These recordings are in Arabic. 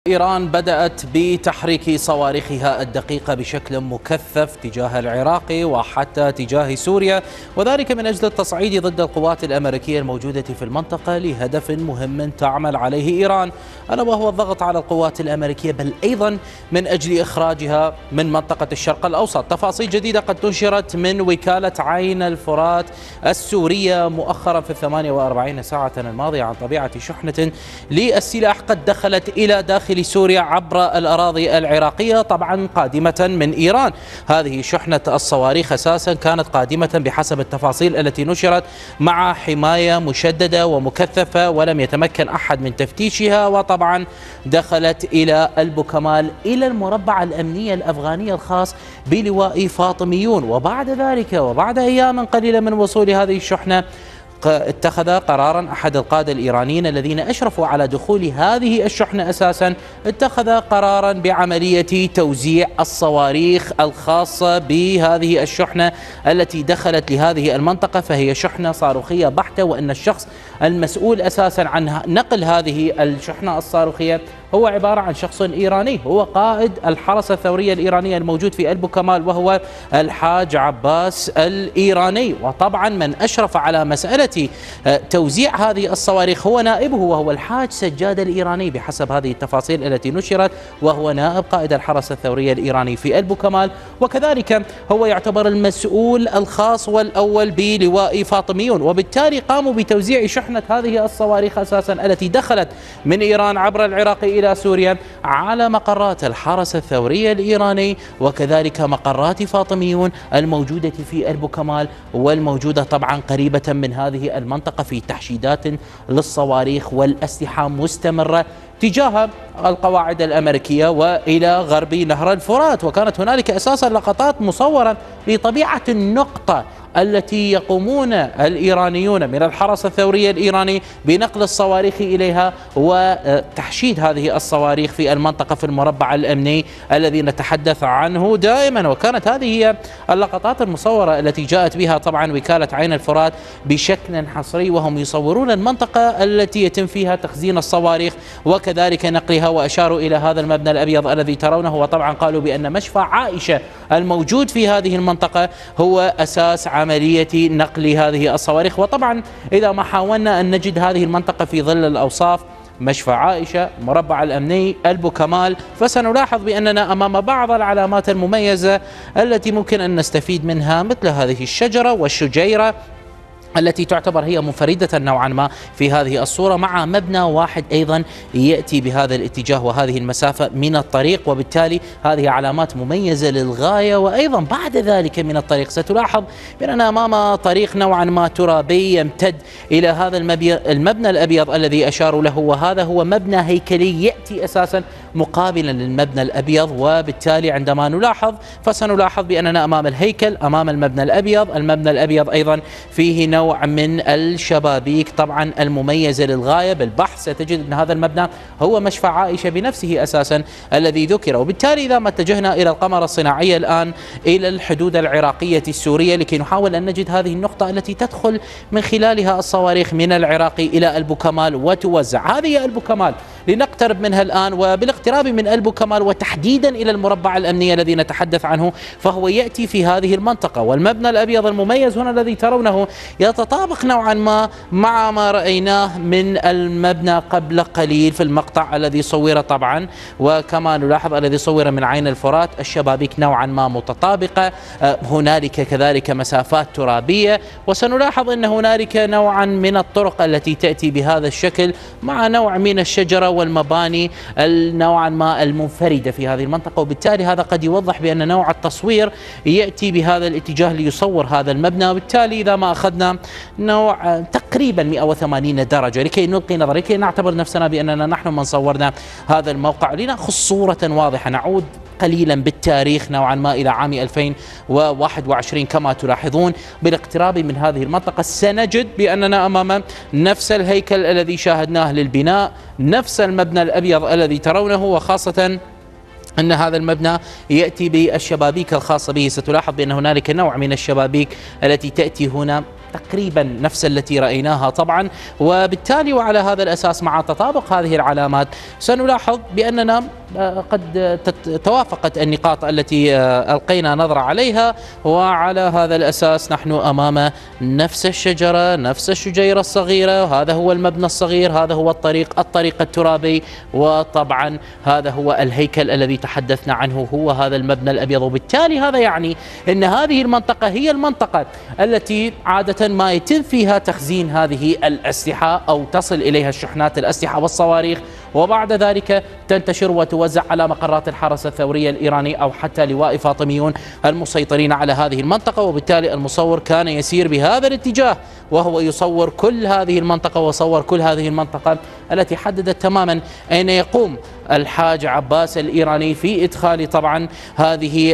إيران بدأت بتحريك صواريخها الدقيقة بشكل مكثف تجاه العراق وحتى تجاه سوريا، وذلك من أجل التصعيد ضد القوات الأمريكية الموجودة في المنطقة لهدف مهم تعمل عليه إيران، ألا وهو الضغط على القوات الأمريكية، بل أيضا من أجل إخراجها من منطقة الشرق الأوسط. تفاصيل جديدة قد نشرت من وكالة عين الفرات السورية مؤخرا في 48 ساعة الماضية عن طبيعة شحنة للسلاح قد دخلت إلى داخل سوريا عبر الأراضي العراقية، طبعا قادمة من إيران. هذه شحنة الصواريخ أساسا كانت قادمة بحسب التفاصيل التي نشرت مع حماية مشددة ومكثفة ولم يتمكن أحد من تفتيشها، وطبعا دخلت إلى البوكمال إلى المربع الأمني الأفغاني الخاص بلواء فاطميون. وبعد ذلك وبعد أيام قليلة من وصول هذه الشحنة اتخذ قرارا أحد القادة الإيرانيين الذين أشرفوا على دخول هذه الشحنة أساسا، اتخذ قرارا بعملية توزيع الصواريخ الخاصة بهذه الشحنة التي دخلت لهذه المنطقة، فهي شحنة صاروخية بحتة، وأن الشخص المسؤول أساسا عن نقل هذه الشحنة الصاروخية هو عبارة عن شخص إيراني، هو قائد الحرس الثورية الإيرانية الموجود في البوكمال، وهو الحاج عباس الإيراني. وطبعا من أشرف على مسألة توزيع هذه الصواريخ هو نائبه، وهو الحاج سجاد الإيراني بحسب هذه التفاصيل التي نشرت، وهو نائب قائد الحرس الثورية الإيراني في البوكمال، وكذلك هو يعتبر المسؤول الخاص والأول بلواء فاطميون. وبالتالي قاموا بتوزيع شحنة هذه الصواريخ أساسا التي دخلت من إيران عبر العراق إلى سوريا على مقرات الحرس الثوري الإيراني، وكذلك مقرات فاطميون الموجودة في البوكمال والموجودة طبعا قريبة من هذه المنطقة، في تحشيدات للصواريخ والأسلحة مستمرة تجاه القواعد الأمريكية وإلى غرب نهر الفرات. وكانت هنالك أساسا لقطات مصورة لطبيعة النقطة التي يقومون الإيرانيون من الحرس الثوري الإيراني بنقل الصواريخ إليها وتحشيد هذه الصواريخ في المنطقة في المربع الأمني الذي نتحدث عنه دائما. وكانت هذه هي اللقطات المصورة التي جاءت بها طبعا وكالة عين الفرات بشكل حصري، وهم يصورون المنطقة التي يتم فيها تخزين الصواريخ وكذلك نقلها، وأشاروا إلى هذا المبنى الأبيض الذي ترونه، وطبعا قالوا بأن مشفى عائشة الموجود في هذه المنطقة هو أساس عملية نقل هذه الصواريخ. وطبعا إذا ما حاولنا أن نجد هذه المنطقة في ظل الأوصاف مشفى عائشة، مربع الأمني، البوكمال، فسنلاحظ بأننا أمام بعض العلامات المميزة التي ممكن أن نستفيد منها، مثل هذه الشجرة والشجيرة التي تعتبر هي منفردة نوعا ما في هذه الصورة، مع مبنى واحد أيضا يأتي بهذا الاتجاه وهذه المسافة من الطريق، وبالتالي هذه علامات مميزة للغاية. وأيضا بعد ذلك من الطريق ستلاحظ بأننا أمام طريق نوعا ما ترابي يمتد إلى هذا المبنى الأبيض الذي أشاروا له، وهذا هو مبنى هيكلي يأتي أساسا مقابلا للمبنى الأبيض. وبالتالي عندما نلاحظ فسنلاحظ بأننا أمام الهيكل، أمام المبنى الأبيض. المبنى الأبيض أيضا فيه نوع من الشبابيك طبعا المميزة للغاية. بالبحث ستجد أن هذا المبنى هو مشفى عائشة بنفسه أساسا الذي ذكر. وبالتالي إذا ما اتجهنا إلى القمرة الصناعية الآن إلى الحدود العراقية السورية لكي نحاول أن نجد هذه النقطة التي تدخل من خلالها الصواريخ من العراق إلى البوكمال وتوزع. هذه البوكمال لنقترب منها الآن، وبالاقتراب من البوكمال وتحديدا إلى المربع الأمني الذي نتحدث عنه فهو يأتي في هذه المنطقة. والمبنى الأبيض المميز هنا الذي ترونه يتطابق نوعا ما مع ما رأيناه من المبنى قبل قليل في المقطع الذي صور طبعا، وكما نلاحظ الذي صور من عين الفرات الشبابيك نوعا ما متطابقة، هنالك كذلك مسافات ترابية، وسنلاحظ أن هنالك نوعا من الطرق التي تأتي بهذا الشكل مع نوع من الشجرة والمباني نوعا ما المنفردة في هذه المنطقة. وبالتالي هذا قد يوضح بأن نوع التصوير يأتي بهذا الاتجاه ليصور هذا المبنى. وبالتالي إذا ما أخذنا نوع تقريبا 180 درجة لكي نلقي نظر، لكي نعتبر نفسنا بأننا نحن من صورنا هذا الموقع، لنأخذ صورة واضحة، نعود قليلا بالتاريخ نوعا ما إلى عام 2021 كما تلاحظون. بالاقتراب من هذه المنطقة سنجد بأننا أمام نفس الهيكل الذي شاهدناه للبناء، نفس المبنى الأبيض الذي ترونه، وخاصة أن هذا المبنى يأتي بالشبابيك الخاصة به. ستلاحظ بأن هنالك نوع من الشبابيك التي تأتي هنا تقريبا نفس التي رأيناها طبعا، وبالتالي وعلى هذا الأساس مع تطابق هذه العلامات سنلاحظ بأننا قد توافقت النقاط التي ألقينا نظرة عليها، وعلى هذا الأساس نحن أمام نفس الشجرة، نفس الشجيرة الصغيرة، وهذا هو المبنى الصغير، هذا هو الطريق الترابي، وطبعا هذا هو الهيكل الذي تحدثنا عنه، هو هذا المبنى الأبيض. وبالتالي هذا يعني أن هذه المنطقة هي المنطقة التي عادة ما يتم فيها تخزين هذه الأسلحة أو تصل إليها الشحنات الأسلحة والصواريخ، وبعد ذلك تنتشر وتوزع على مقرات الحرس الثوري الإيراني أو حتى لواء فاطميون المسيطرين على هذه المنطقة. وبالتالي المصور كان يسير بهذا الاتجاه، وهو يصور كل هذه المنطقة وصور كل هذه المنطقة التي حددت تماما أين يقوم الحاج عباس الإيراني في إدخال طبعا هذه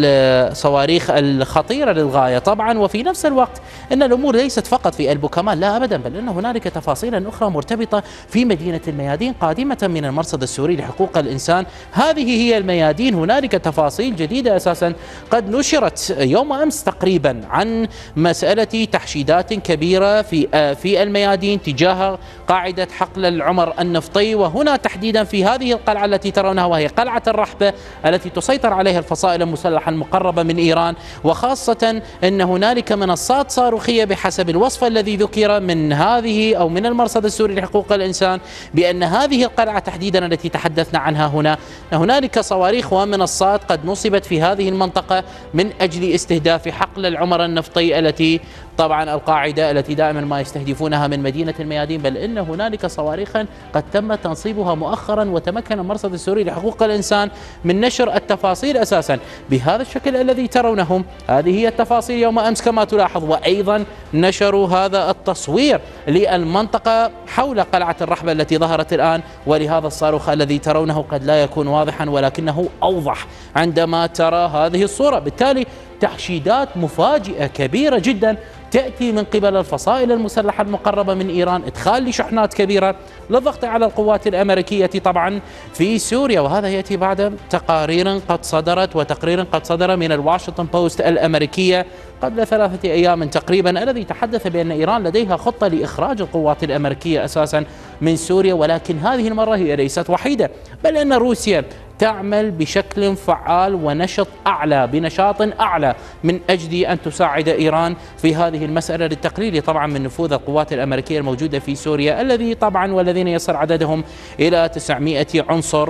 الصواريخ الخطيرة للغاية طبعا. وفي نفس الوقت أن الأمور ليست فقط في البوكمان، لا أبدا، بل أن هنالك تفاصيل أخرى مرتبطة في مدينة الميادين قادمة من المرصد السوري لحقوق الإنسان. هذه هي الميادين، هنالك تفاصيل جديدة أساسا قد نشرت يوم أمس تقريبا عن مسألة تحشيدات كبيرة في الميادين تجاه قاعدة حقل العمر النفطي، وهنا تحديدا في هذه القلعة التي ترونها، وهي قلعة الرحبة التي تسيطر عليها الفصائل المسلحة المقربة من إيران، وخاصة أن هنالك منصات صاروخية بحسب الوصف الذي ذكر من هذه أو من المرصد السوري لحقوق الإنسان بأن هذه القلعة تحديدا التي تحدثنا عنها هنالك صواريخ ومنصات قد نصبت في هذه المنطقة من أجل استهداف حقل العمر النفطي التي طبعا القاعدة التي دائما ما يستهدفونها من مدينة الميادين، بل إن هنالك صواريخا قد تم تنصيبها مؤخرا، وتمكن المرصد السوري لحقوق الإنسان من نشر التفاصيل أساسا بهذا الشكل الذي ترونه. هذه هي التفاصيل يوم أمس كما تلاحظ، وأيضا نشروا هذا التصوير للمنطقة حول قلعة الرحبة التي ظهرت الآن، ولهذا الصاروخ الذي ترونه قد لا يكون واضحا ولكنه أوضح عندما ترى هذه الصورة. بالتالي تحشيدات مفاجئة كبيرة جدا تأتي من قبل الفصائل المسلحة المقربة من إيران، إدخال لشحنات كبيرة للضغط على القوات الأمريكية طبعا في سوريا. وهذا يأتي بعد تقارير قد صدرت وتقرير قد صدر من الواشنطن بوست الأمريكية قبل 3 أيام تقريبا، الذي تحدث بأن إيران لديها خطة لإخراج القوات الأمريكية أساسا من سوريا، ولكن هذه المرة هي ليست وحيدة، بل أن روسيا تعمل بشكل فعال ونشط أعلى بنشاط أعلى من أجل أن تساعد إيران في هذه المسألة للتقليل طبعا من نفوذ القوات الأمريكية الموجودة في سوريا، الذي طبعا والذين يصل عددهم إلى 900 عنصر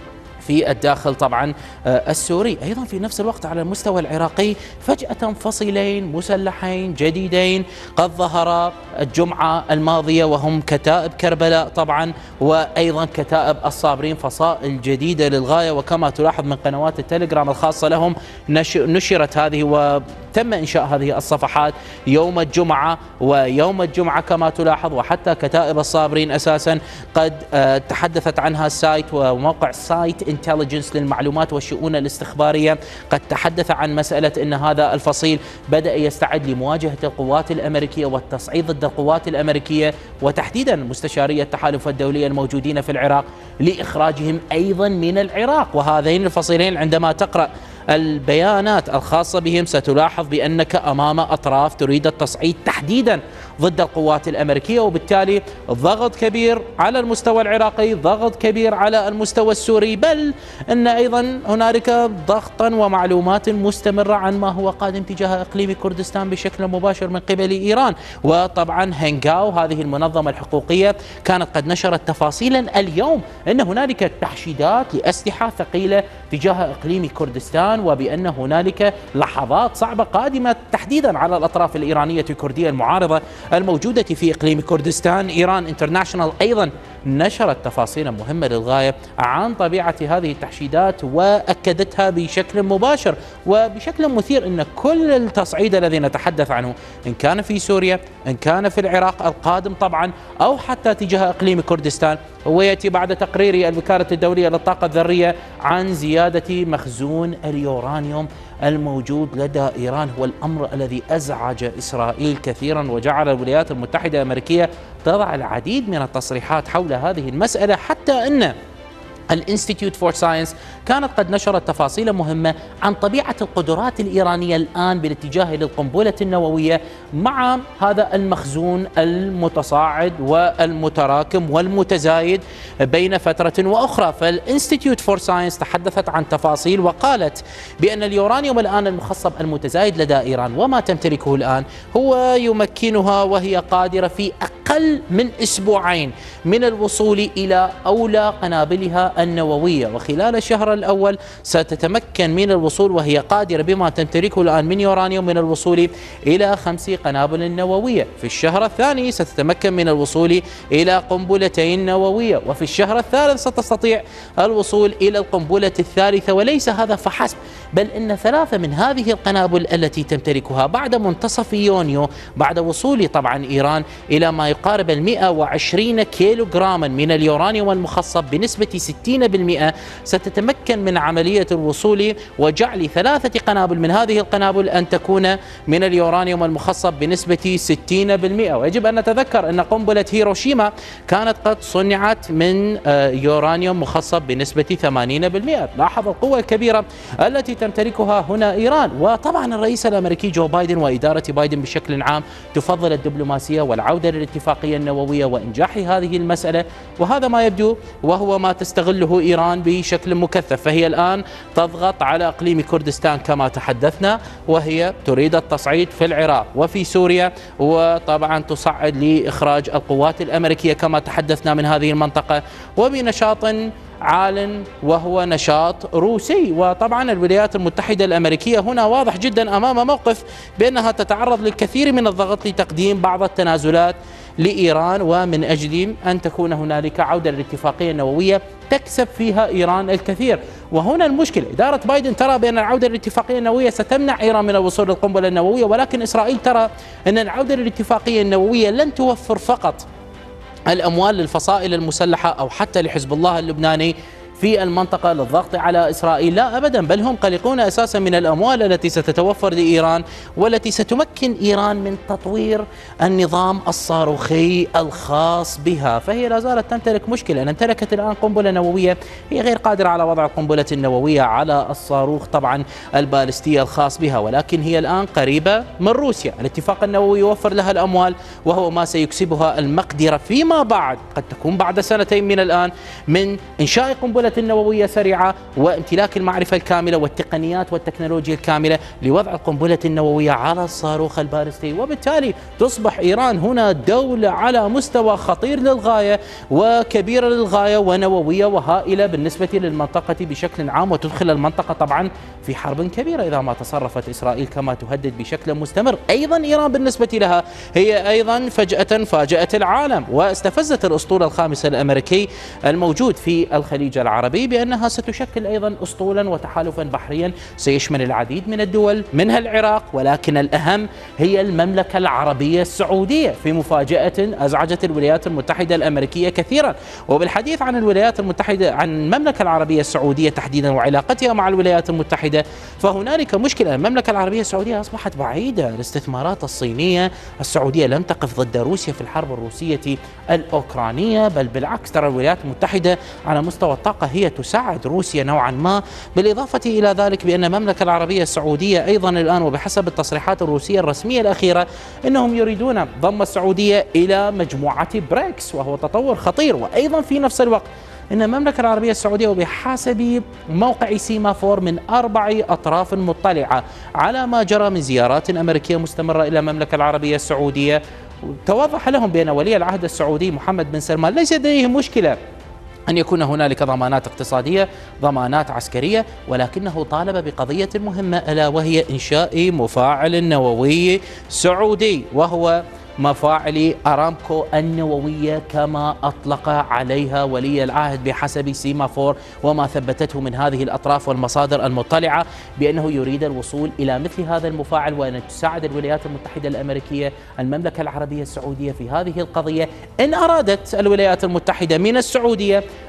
في الداخل طبعا السوري. أيضا في نفس الوقت على المستوى العراقي فجأة فصيلين مسلحين جديدين قد ظهرا الجمعة الماضية، وهم كتائب كربلاء طبعا وأيضا كتائب الصابرين، فصائل جديدة للغاية. وكما تلاحظ من قنوات التليجرام الخاصة لهم نشرت هذه وتم إنشاء هذه الصفحات يوم الجمعة ويوم الجمعة كما تلاحظ، وحتى كتائب الصابرين أساسا قد تحدثت عنها السايت وموقع سايت انتليجنس للمعلومات والشؤون الاستخبارية، قد تحدث عن مسألة أن هذا الفصيل بدأ يستعد لمواجهة القوات الأمريكية والتصعيد ضد القوات الأمريكية، وتحديدا مستشاري التحالف الدولي الموجودين في العراق لإخراجهم أيضا من العراق. وهذين الفصيلين عندما تقرأ البيانات الخاصة بهم ستلاحظ بأنك أمام أطراف تريد التصعيد تحديدا ضد القوات الأمريكية، وبالتالي ضغط كبير على المستوى العراقي، ضغط كبير على المستوى السوري، بل أن أيضا هنالك ضغطا ومعلومات مستمرة عن ما هو قادم تجاه إقليم كردستان بشكل مباشر من قبل إيران. وطبعا هنغاو هذه المنظمة الحقوقية كانت قد نشرت تفاصيلا اليوم أن هنالك تحشيدات لأسلحة ثقيلة تجاه إقليم كردستان، وبأن هنالك لحظات صعبة قادمة تحديدا على الأطراف الإيرانية الكردية المعارضة الموجودة في إقليم كردستان. إيران انترناشونال أيضا نشرت تفاصيل مهمة للغاية عن طبيعة هذه التحشيدات، وأكدتها بشكل مباشر وبشكل مثير أن كل التصعيد الذي نتحدث عنه إن كان في سوريا إن كان في العراق القادم طبعا أو حتى تجاه إقليم كردستان، هو يأتي بعد تقرير الوكالة الدولية للطاقة الذرية عن زيادة مخزون اليورانيوم الموجود لدى إيران. هو الأمر الذي أزعج إسرائيل كثيرا وجعل الولايات المتحدة الأمريكية تضع العديد من التصريحات حول هذه المسألة، حتى أن الانستيتيوت فور ساينس كانت قد نشرت تفاصيل مهمة عن طبيعة القدرات الإيرانية الآن بالاتجاه للقنبلة النووية مع هذا المخزون المتصاعد والمتراكم والمتزايد بين فترة وأخرى. فالانستيتيوت فور ساينس تحدثت عن تفاصيل وقالت بأن اليورانيوم الآن المخصب المتزايد لدى إيران وما تمتلكه الآن هو يمكنها وهي قادرة في أقل من أسبوعين من الوصول إلى أولى قنابلها النووية، وخلال الشهر الأول ستتمكن من الوصول وهي قادرة بما تمتلكه الآن من يورانيوم من الوصول إلى 5 قنابل نووية. في الشهر الثاني ستتمكن من الوصول إلى قنبلتين نووية، وفي الشهر الثالث ستستطيع الوصول إلى القنبلة الثالثة. وليس هذا فحسب، بل إن 3 من هذه القنابل التي تمتلكها بعد منتصف يونيو، بعد وصول طبعا إيران إلى ما يقارب 120 كيلوغراما من اليورانيوم المخصب بنسبة 60%، ستتمكن من عملية الوصول وجعل 3 قنابل من هذه القنابل أن تكون من اليورانيوم المخصب بنسبة 60%. ويجب أن نتذكر أن قنبلة هيروشيما كانت قد صنعت من يورانيوم مخصب بنسبة 80%. لاحظ القوة الكبيرة التي تمتلكها هنا إيران. وطبعا الرئيس الأمريكي جو بايدن وإدارة بايدن بشكل عام تفضل الدبلوماسية والعودة للاتفاقية النووية وإنجاح هذه المسألة، وهذا ما يبدو وهو ما تستغله إيران بشكل مكثف. فهي الآن تضغط على إقليم كردستان كما تحدثنا، وهي تريد التصعيد في العراق وفي سوريا، وطبعا تصعد لإخراج القوات الأمريكية كما تحدثنا من هذه المنطقة وبنشاط عال وهو نشاط روسي. وطبعا الولايات المتحدة الأمريكية هنا واضح جدا أمام موقف بأنها تتعرض للكثير من الضغط لتقديم بعض التنازلات لإيران، ومن أجل أن تكون هنالك عودة للاتفاقية النووية تكسب فيها إيران الكثير. وهنا المشكلة، إدارة بايدن ترى بأن العودة للاتفاقية النووية ستمنع إيران من الوصول للقنبلة النووية، ولكن إسرائيل ترى أن العودة للاتفاقية النووية لن توفر فقط الأموال للفصائل المسلحة أو حتى لحزب الله اللبناني في المنطقة للضغط على إسرائيل، لا أبدا، بل هم قلقون أساسا من الأموال التي ستتوفر لإيران والتي ستمكن إيران من تطوير النظام الصاروخي الخاص بها. فهي لا زالت تمتلك مشكلة، أن امتلكت الآن قنبلة نووية، هي غير قادرة على وضع القنبلة النووية على الصاروخ طبعا البالستية الخاص بها، ولكن هي الآن قريبة من روسيا. الاتفاق النووي يوفر لها الأموال، وهو ما سيكسبها المقدرة فيما بعد، قد تكون بعد 2 من الآن، من إنشاء قنبلة النووية سريعة وامتلاك المعرفة الكاملة والتقنيات والتكنولوجيا الكاملة لوضع القنبلة النووية على الصاروخ البالستي. وبالتالي تصبح إيران هنا دولة على مستوى خطير للغاية وكبيرة للغاية ونووية وهائلة بالنسبة للمنطقة بشكل عام، وتدخل المنطقة طبعا في حرب كبيرة إذا ما تصرفت إسرائيل كما تهدد بشكل مستمر. أيضا إيران بالنسبة لها هي أيضا فجأة فاجأت العالم واستفزت الأسطول الخامس الأمريكي الموجود في الخليج العربي بأنها ستشكل أيضا أسطولا وتحالفا بحريا سيشمل العديد من الدول منها العراق، ولكن الأهم هي المملكة العربية السعودية، في مفاجأة أزعجت الولايات المتحدة الأمريكية كثيرا. وبالحديث عن الولايات المتحدة، عن المملكة العربية السعودية تحديدا وعلاقتها مع الولايات المتحدة، فهنالك مشكلة. المملكة العربية السعودية أصبحت بعيدة. الاستثمارات الصينية السعودية لم تقف ضد روسيا في الحرب الروسية الأوكرانية، بل بالعكس ترى الولايات المتحدة على مستوى الطاقة هي تساعد روسيا نوعا ما. بالإضافة إلى ذلك بأن المملكة العربية السعودية أيضا الآن، وبحسب التصريحات الروسية الرسمية الأخيرة، أنهم يريدون ضم السعودية إلى مجموعة بريكس، وهو تطور خطير. وأيضا في نفس الوقت أن المملكة العربية السعودية، وبحسب موقع سيمافور، من 4 أطراف مطلعة على ما جرى من زيارات أمريكية مستمرة إلى المملكة العربية السعودية، توضح لهم بأن ولي العهد السعودي محمد بن سلمان ليس لديه مشكلة أن يكون هنالك ضمانات اقتصادية، ضمانات عسكرية، ولكنه طالب بقضية مهمة، ألا وهي إنشاء مفاعل نووي سعودي، وهو مفاعل أرامكو النووية كما أطلق عليها ولي العهد بحسب سيمافور، وما ثبتته من هذه الأطراف والمصادر المطلعة بأنه يريد الوصول إلى مثل هذا المفاعل، وأن تساعد الولايات المتحدة الأمريكية المملكة العربية السعودية في هذه القضية إن أرادت الولايات المتحدة من السعودية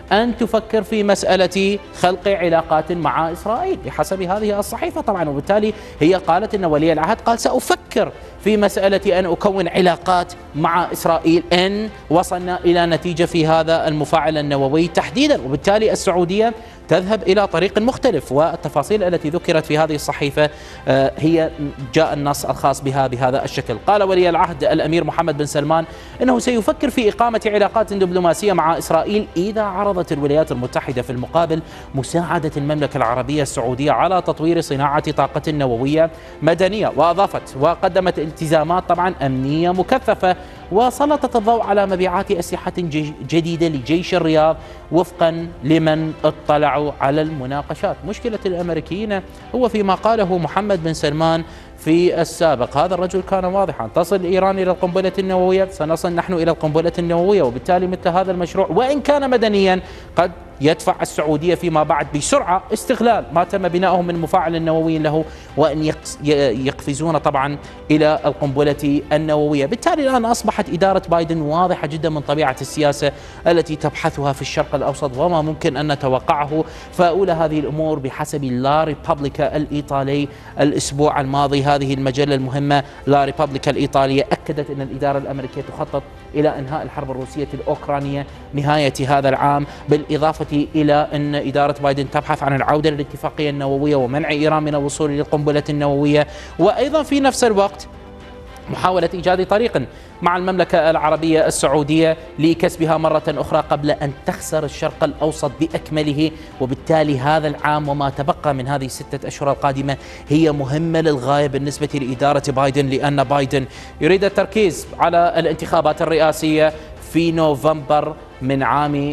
أن تفكر في مسألة خلق علاقات مع إسرائيل بحسب هذه الصحيفة طبعا. وبالتالي هي قالت أن ولي العهد قال سأفكر في مسألة أن أكون علاقات مع إسرائيل إن وصلنا إلى نتيجة في هذا المفاعل النووي تحديدا. وبالتالي السعودية تذهب إلى طريق مختلف، والتفاصيل التي ذكرت في هذه الصحيفة هي جاء النص الخاص بها بهذا الشكل. قال ولي العهد الأمير محمد بن سلمان أنه سيفكر في إقامة علاقات دبلوماسية مع إسرائيل إذا عرضت الولايات المتحدة في المقابل مساعدة المملكة العربية السعودية على تطوير صناعة طاقة نووية مدنية. وأضافت وقدمت التزامات طبعا أمنية مكثفة، وسلطت الضوء على مبيعات أسلحة جديدة لجيش الرياض وفقا لمن اطلعوا على المناقشات. مشكلة الأمريكيين هو فيما قاله محمد بن سلمان في السابق. هذا الرجل كان واضحا: تصل إيران إلى القنبلة النووية سنصل نحن إلى القنبلة النووية. وبالتالي مثل هذا المشروع وإن كان مدنيا قد يدفع السعودية فيما بعد بسرعة استغلال ما تم بناؤه من مفاعل نووي له، وأن يقفزون طبعا إلى القنبلة النووية. بالتالي الآن أصبحت إدارة بايدن واضحة جدا من طبيعة السياسة التي تبحثها في الشرق الأوسط وما ممكن أن نتوقعه. فأولى هذه الأمور بحسب لا ريبابليكا الإيطالي الأسبوع الماضي، هذه المجلة المهمة لا ريبابليكا الإيطالية أكدت أن الإدارة الأمريكية تخطط إلى إنهاء الحرب الروسية الأوكرانية نهاية هذا العام، بالإضافة إلى أن إدارة بايدن تبحث عن العودة للاتفاقية النووية ومنع إيران من الوصول للقنبلة النووية، وأيضا في نفس الوقت محاولة إيجاد طريق مع المملكة العربية السعودية لكسبها مرة أخرى قبل أن تخسر الشرق الأوسط بأكمله. وبالتالي هذا العام وما تبقى من هذه 6 أشهر القادمة هي مهمة للغاية بالنسبة لإدارة بايدن، لأن بايدن يريد التركيز على الانتخابات الرئاسية في نوفمبر من عام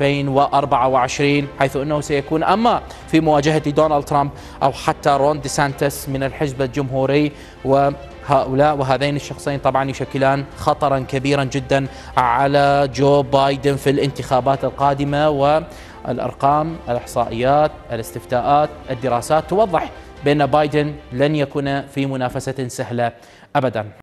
2024، حيث أنه سيكون أما في مواجهة دونالد ترامب أو حتى رون دي سانتس من الحزب الجمهوري، وهؤلاء وهذين الشخصين طبعا يشكلان خطرا كبيرا جدا على جو بايدن في الانتخابات القادمة. والأرقام، الإحصائيات، الاستفتاءات، الدراسات توضح بأن بايدن لن يكون في منافسة سهلة أبدا.